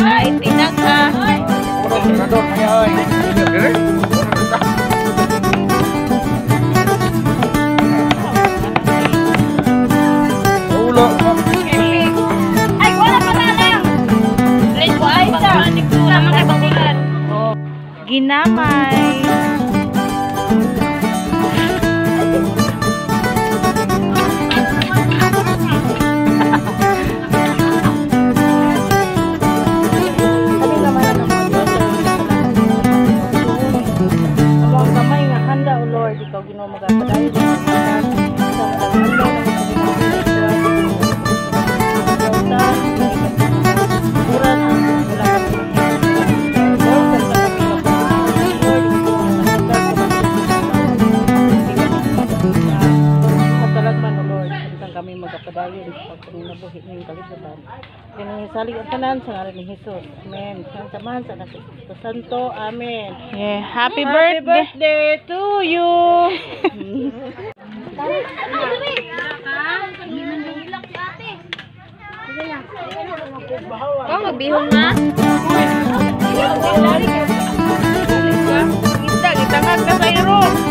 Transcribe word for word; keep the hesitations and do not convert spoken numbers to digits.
Ay, tinag ha. Puro senador kaya ay. Ulo. Ay, wala pa na lang. Lengko ay sa. Sa mga bagulan. Oh. Ginamay. Ikaw Ginoo magapadayon sa kami magapadayon sa pagnabuhi ng kalibutan. Pinasalig ang tanan sa ngalan ni Jesus. Amen. Sa samahan sa Espiritu Santo. Amen. Yeah. Happy, Happy birthday. birthday to you. Oh, magbihon na. Kita, kita nga ka sa iro.